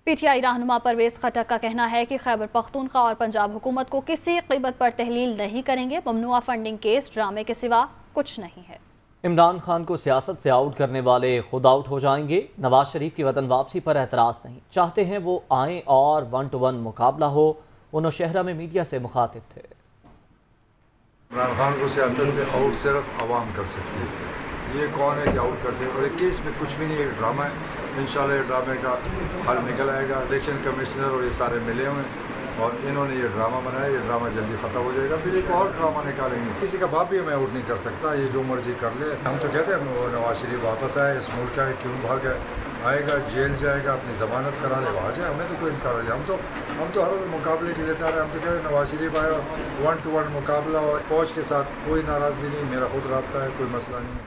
PTI रहनुमा परवेज खटक का कहना है कि खैबर पख्तूनख्वा और पंजाब हुकूमत को किसी कीमत पर तहलील नहीं करेंगे। ममनुआ फंडिंग केस ड्रामे के सिवा कुछ नहीं है। इमरान खान को सियासत से आउट करने वाले खुद आउट हो जाएंगे। नवाज शरीफ की वतन वापसी पर एतराज़ नहीं, चाहते हैं वो आए और 1-to-1 मुकाबला हो। वो नौशहरा में मीडिया से मुखातिब थे। इमरान खान को सियासत से आउट सिर्फ आवाम कर सकती है। ये कौन है कि आउट करते हैं? और एक केस में कुछ भी नहीं, एक ड्रामा है। इंशाल्लाह ये ड्रामे का हल निकल आएगा। इलेक्शन कमिश्नर और ये सारे मिले हुए हैं और इन्होंने ये ड्रामा बनाया। ये ड्रामा जल्दी ख़त्म हो जाएगा, फिर एक और ड्रामा निकालेंगे। किसी का बाप भी हमें आउट नहीं कर सकता, ये जो मर्जी कर ले। हम तो कहते हैं वो नवाज शरीफ वापस आए, इस मुल्क का है, क्यों भाग आएगा, जेल जाएगा, अपनी ज़मानत करा ले, वहाँ जाए, हमें तो कोई इनकार नहीं। हम तो हर रोज़ मुकाबले के लिए तैयार हैं। हम तो कह रहे हैं नवाज शरीफ आए और 1-to-1 मुकाबला और फौज के साथ कोई नाराज़गी नहीं, मेरा खुद राब्ता है, कोई मसला नहीं है।